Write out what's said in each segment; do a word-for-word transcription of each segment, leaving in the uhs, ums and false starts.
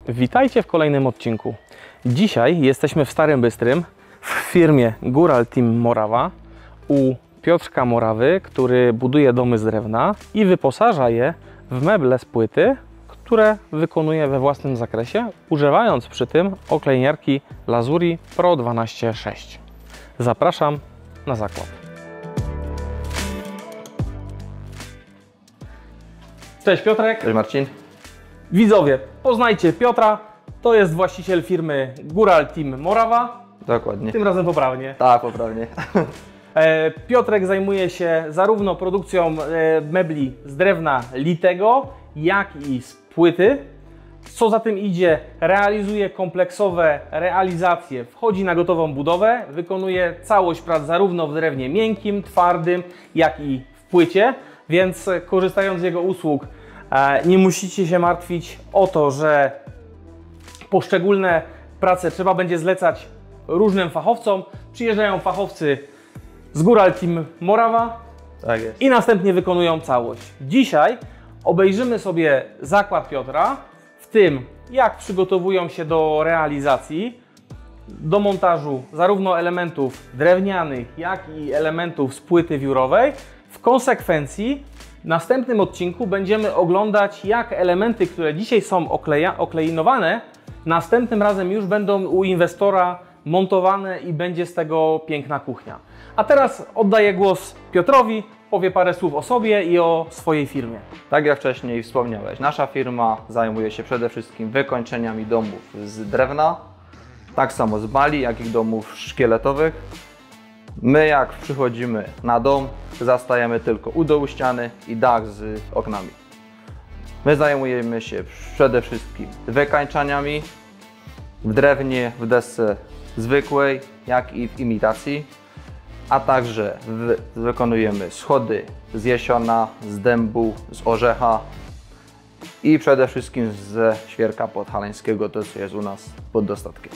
Witajcie w kolejnym odcinku. Dzisiaj jesteśmy w Starym Bystrym w firmie Góral Team Morawa u Piotrka Morawy, który buduje domy z drewna i wyposaża je w meble z płyty, które wykonuje we własnym zakresie, używając przy tym oklejniarki Lazuri Pro dwanaście sześć. Zapraszam na zakład. Cześć Piotrek. Cześć Marcin. Widzowie, poznajcie Piotra, to jest właściciel firmy Góral Team Morawa. Dokładnie. Tym razem poprawnie. Tak, poprawnie. Piotrek zajmuje się zarówno produkcją mebli z drewna litego, jak i z płyty. Co za tym idzie, realizuje kompleksowe realizacje, wchodzi na gotową budowę, wykonuje całość prac zarówno w drewnie miękkim, twardym, jak i w płycie, więc korzystając z jego usług nie musicie się martwić o to, że poszczególne prace trzeba będzie zlecać różnym fachowcom. Przyjeżdżają fachowcy z Góral Team Morawa Tak jest. i następnie wykonują całość. Dzisiaj obejrzymy sobie zakład Piotra, w tym jak przygotowują się do realizacji, do montażu zarówno elementów drewnianych, jak i elementów z płyty wiórowej. W konsekwencji w następnym odcinku będziemy oglądać, jak elementy, które dzisiaj są okleja, okleinowane, następnym razem już będą u inwestora montowane i będzie z tego piękna kuchnia. A teraz oddaję głos Piotrowi, powie parę słów o sobie i o swojej firmie. Tak jak wcześniej wspomniałeś, nasza firma zajmuje się przede wszystkim wykończeniami domów z drewna, tak samo z bali, jak i domów szkieletowych. My jak przychodzimy na dom, zastajemy tylko u dołu ściany i dach z oknami. My zajmujemy się przede wszystkim wykańczaniami w drewnie, w desce zwykłej, jak i w imitacji, a także w, wykonujemy schody z jesiona, z dębu, z orzecha i przede wszystkim ze świerka podhalańskiego, to co jest u nas pod dostatkiem.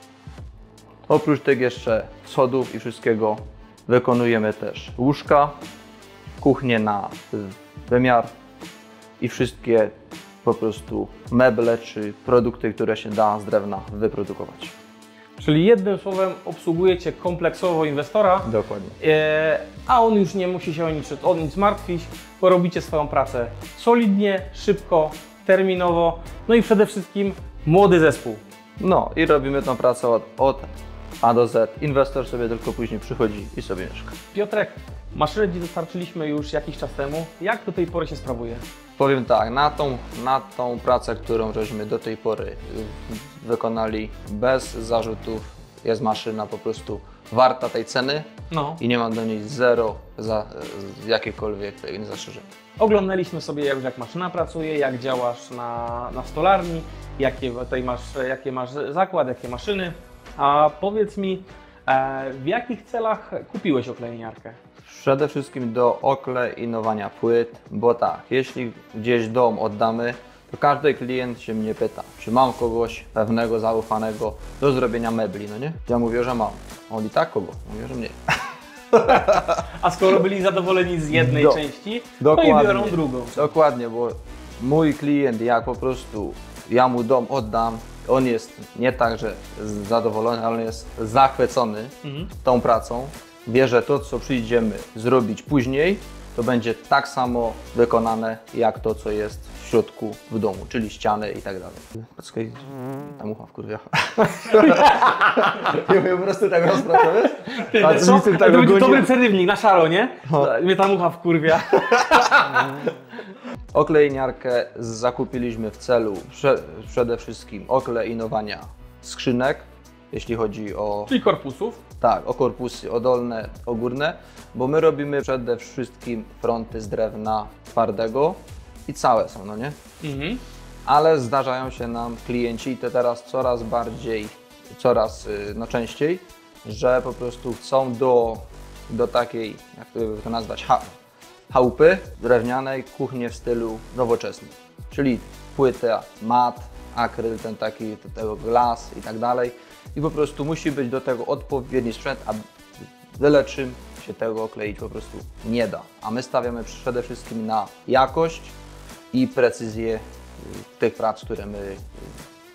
Oprócz tych jeszcze schodów i wszystkiego wykonujemy też łóżka, kuchnię na wymiar i wszystkie po prostu meble czy produkty, które się da z drewna wyprodukować. Czyli jednym słowem obsługujecie kompleksowo inwestora, Dokładnie. e, a on już nie musi się o nic, o nic martwić, bo robicie swoją pracę solidnie, szybko, terminowo, no i przede wszystkim młody zespół. No i robimy tą pracę od, od A do Z. Inwestor sobie tylko później przychodzi i sobie mieszka. Piotrek, maszynę Ci dostarczyliśmy już jakiś czas temu. Jak do tej pory się sprawuje? Powiem tak, na tą, na tą pracę, którą żeśmy do tej pory wykonali bez zarzutów, jest maszyna po prostu warta tej ceny No. i nie mam do niej zero za, jakiekolwiek zastrzeżeń. Oglądaliśmy sobie jak, jak maszyna pracuje, jak działasz na, na stolarni, jakie, tutaj masz, jakie masz zakład, jakie maszyny. A powiedz mi, e, w jakich celach kupiłeś oklejniarkę? Przede wszystkim do okleinowania płyt, bo tak, jeśli gdzieś dom oddamy, to każdy klient się mnie pyta, czy mam kogoś pewnego, zaufanego do zrobienia mebli, no nie? Ja mówię, że mam. On i tak kogo? Mówię, że nie. A skoro byli zadowoleni z jednej Do, części, dokładnie, to i biorą drugą. Dokładnie, bo mój klient, jak po prostu ja mu dom oddam, on jest nie tak, że zadowolony, ale on jest zachwycony mhm. tą pracą. Wie, że to, co przyjdziemy zrobić później, to będzie tak samo wykonane, jak to, co jest w środku w domu, czyli ściany i tak dalej. Poczekaj, ta mucha wkurwia. Ja mówię po prostu tak rozprawię, wiesz? A co? To będzie dobry przerywnik na szaro, nie? No. Mnie ta mucha wkurwia. Oklejniarkę zakupiliśmy w celu prze, przede wszystkim okleinowania skrzynek, jeśli chodzi o... Czyli korpusów. Tak, o korpusy, o dolne, o górne, bo my robimy przede wszystkim fronty z drewna twardego i całe są, no nie? Mhm. Ale zdarzają się nam klienci i to teraz coraz bardziej, coraz no, częściej, że po prostu chcą do, do takiej, jak to nazwać, ha, chałupy drewnianej, kuchnię w stylu nowoczesnym, czyli płyta, mat, akryl, ten taki, tego glas i tak dalej. I po prostu musi być do tego odpowiedni sprzęt, a byle czym się tego okleić po prostu nie da. A my stawiamy przede wszystkim na jakość i precyzję tych prac, które my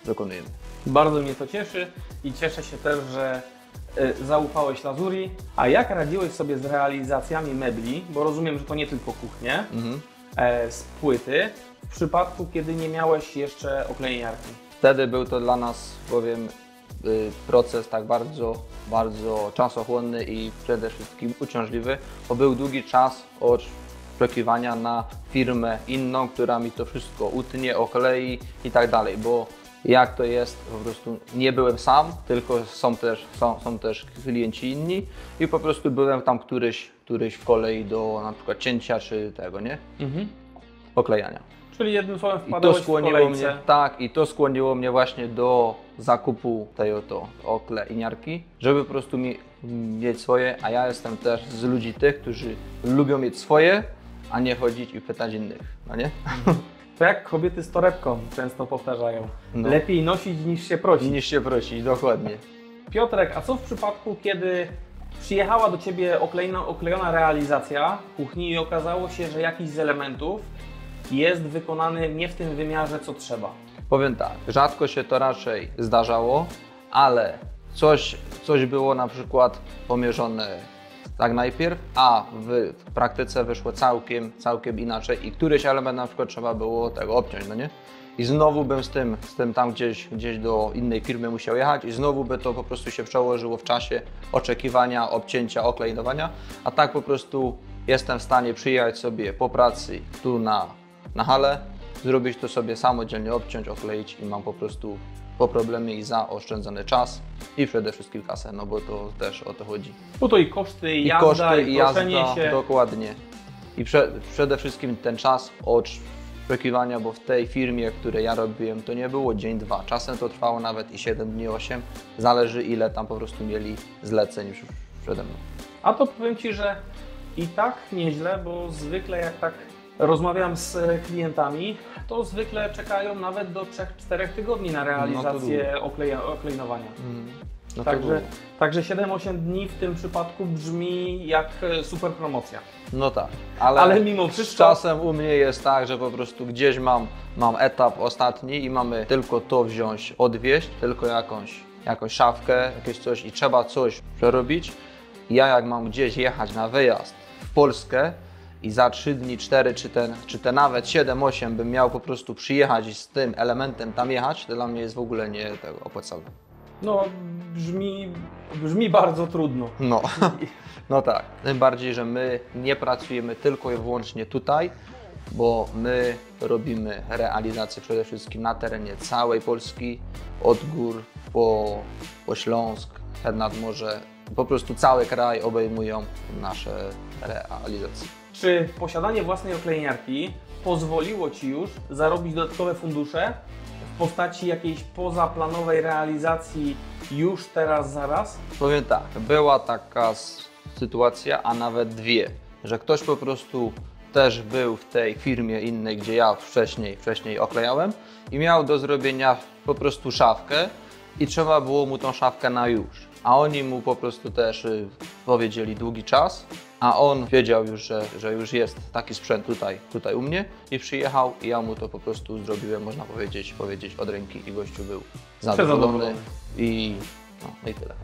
wykonujemy. Bardzo mnie to cieszy i cieszę się też, że y, zaufałeś Lazuri. A jak radziłeś sobie z realizacjami mebli, bo rozumiem, że to nie tylko kuchnie, Mhm. e, z płyty, w przypadku, kiedy nie miałeś jeszcze oklejeniarki? Wtedy był to dla nas, powiem, y, proces tak bardzo, bardzo czasochłonny i przede wszystkim uciążliwy, bo był długi czas oczekiwania na firmę inną, która mi to wszystko utnie, oklei i tak dalej, bo jak to jest, po prostu nie byłem sam, tylko są też, są, są też klienci inni i po prostu byłem tam któryś, któryś w kolei do na przykład cięcia czy tego, nie? Mhm. Oklejania. Czyli jednym słowem I to wpadałeś w skłoniło kolejce. mnie, tak, i to skłoniło mnie właśnie do zakupu tej oto oklejniarki, żeby po prostu mi, mieć swoje, a ja jestem też z ludzi tych, którzy lubią mieć swoje, a nie chodzić i pytać innych, no nie? To jak kobiety z torebką często powtarzają. No. Lepiej nosić niż się prosić. Niż się prosić, dokładnie. Piotrek, a co w przypadku, kiedy przyjechała do Ciebie oklejona, oklejona realizacja kuchni i okazało się, że jakiś z elementów jest wykonany nie w tym wymiarze, co trzeba? Powiem tak, rzadko się to raczej zdarzało, ale coś, coś było na przykład pomierzone tak najpierw, a w praktyce wyszło całkiem, całkiem inaczej i któryś element na przykład trzeba było tego obciąć, no nie? I znowu bym z tym, z tym tam gdzieś, gdzieś do innej firmy musiał jechać i znowu by to po prostu się przełożyło w czasie oczekiwania, obcięcia, oklejnowania, a tak po prostu jestem w stanie przyjechać sobie po pracy tu na, na halę, zrobić to sobie samodzielnie, obciąć, okleić i mam po prostu po problemie i zaoszczędzony czas i przede wszystkim kasę, no bo to też o to chodzi. Bo to i koszty, i I jazda, koszty, i i proszenie jazda, się. dokładnie. I prze, przede wszystkim ten czas oczekiwania, bo w tej firmie, w której ja robiłem, to nie było dzień, dwa. Czasem to trwało nawet i siedem dni, osiem. Zależy, ile tam po prostu mieli zleceń już przede mną. A to powiem Ci, że i tak nieźle, bo zwykle jak tak rozmawiam z klientami, to zwykle czekają nawet do trzech czterech tygodni na realizację no okleja, oklejnowania. Mm. No Także, także siedem osiem dni w tym przypadku brzmi jak super promocja. No tak, ale, Ale mimo wszystko- z czasem u mnie jest tak, że po prostu gdzieś mam, mam etap ostatni i mamy tylko to wziąć, odwieźć, tylko jakąś, jakąś szafkę, jakieś coś i trzeba coś przerobić. Ja jak mam gdzieś jechać na wyjazd w Polskę i za trzy dni, cztery czy ten, czy te nawet siedem osiem bym miał po prostu przyjechać i z tym elementem tam jechać, to dla mnie jest w ogóle nie tego opłacalne. No brzmi, brzmi bardzo trudno. No. No tak, tym bardziej, że my nie pracujemy tylko i wyłącznie tutaj, bo my robimy realizację przede wszystkim na terenie całej Polski, od gór po, po Śląsk, nad morze, po prostu cały kraj obejmują nasze realizacje. Czy posiadanie własnej oklejniarki pozwoliło Ci już zarobić dodatkowe fundusze w postaci jakiejś pozaplanowej realizacji już teraz, zaraz? Powiem tak, była taka sytuacja, a nawet dwie, że ktoś po prostu też był w tej firmie innej, gdzie ja wcześniej, wcześniej oklejałem i miał do zrobienia po prostu szafkę i trzeba było mu tą szafkę na już. A oni mu po prostu też y, powiedzieli długi czas, a on wiedział już, że, że już jest taki sprzęt tutaj, tutaj u mnie i przyjechał i ja mu to po prostu zrobiłem, można powiedzieć, powiedzieć od ręki i gościu był zadowolony i no, no i tyle.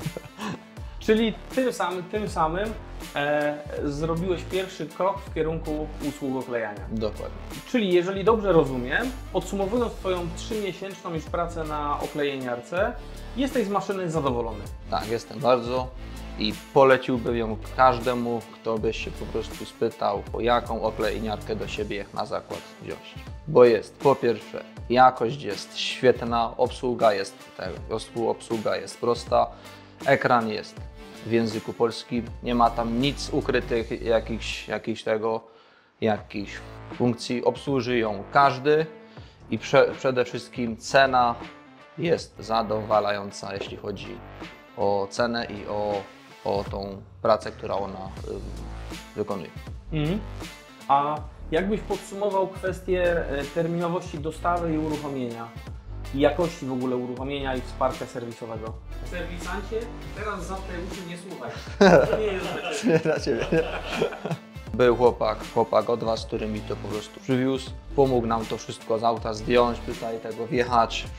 Czyli tym samym, tym samym e, zrobiłeś pierwszy krok w kierunku usług oklejania. Dokładnie. Czyli jeżeli dobrze rozumiem, podsumowując Twoją trzymiesięczną już pracę na oklejeniarce, jesteś z maszyny zadowolony. Tak, jestem bardzo i poleciłbym ją każdemu, kto by się po prostu spytał, o jaką oklejniarkę do siebie na zakład wziąć. Bo jest, po pierwsze, jakość jest świetna, obsługa jest, obsługa jest prosta, ekran jest w języku polskim, nie ma tam nic ukrytych, jakichś, jakichś tego, jakichś funkcji, obsłuży ją każdy i prze, przede wszystkim cena jest zadowalająca, jeśli chodzi o cenę i o, o tą pracę, którą ona y, wykonuje. Mhm. A jakbyś podsumował kwestię terminowości dostawy i uruchomienia? I jakości w ogóle uruchomienia i wsparcia serwisowego? Serwisancie, teraz za te uszy nie słuchaj. To nie jest dla Ciebie. Dla Ciebie. Był chłopak, chłopak od Was, który mi to po prostu przywiózł. Pomógł nam to wszystko z auta zdjąć, tutaj tego wjechać,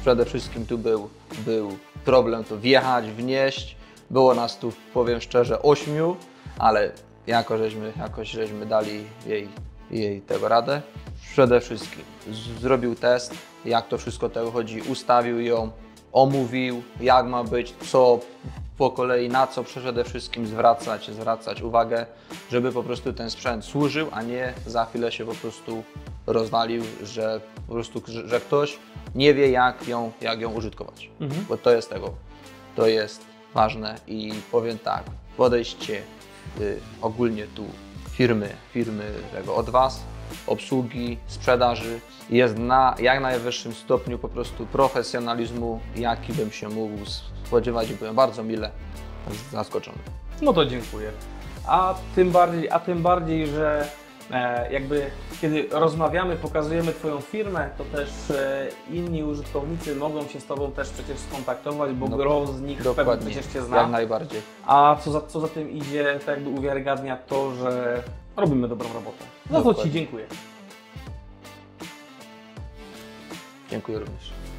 przede wszystkim tu był, był problem to wjechać, wnieść. Było nas tu, powiem szczerze, ośmiu, ale jako żeśmy, jakoś żeśmy dali jej, jej tego radę. Przede wszystkim zrobił test, jak to wszystko tego chodzi, ustawił ją, omówił, jak ma być, co po kolei, na co przede wszystkim zwracać, zwracać uwagę, żeby po prostu ten sprzęt służył, a nie za chwilę się po prostu rozwalił, że po prostu, że, że ktoś nie wie, jak ją, jak ją użytkować. Mhm. Bo to jest tego, to jest ważne i powiem tak, podejście y, ogólnie tu firmy, firmy tego od Was, obsługi, sprzedaży jest na jak najwyższym stopniu po prostu profesjonalizmu, jaki bym się mógł spodziewać i byłem bardzo mile zaskoczony. No to dziękuję. A tym bardziej, a tym bardziej, że e, jakby kiedy rozmawiamy, pokazujemy Twoją firmę, to też e, inni użytkownicy mogą się z Tobą też przecież skontaktować, bo No, gro z nich pewnie przecież Cię zna. Jak najbardziej. A co za, co za tym idzie, to jakby uwiarygadnia to, że robimy dobrą robotę. Za to Ci dziękuję. Dziękuję również.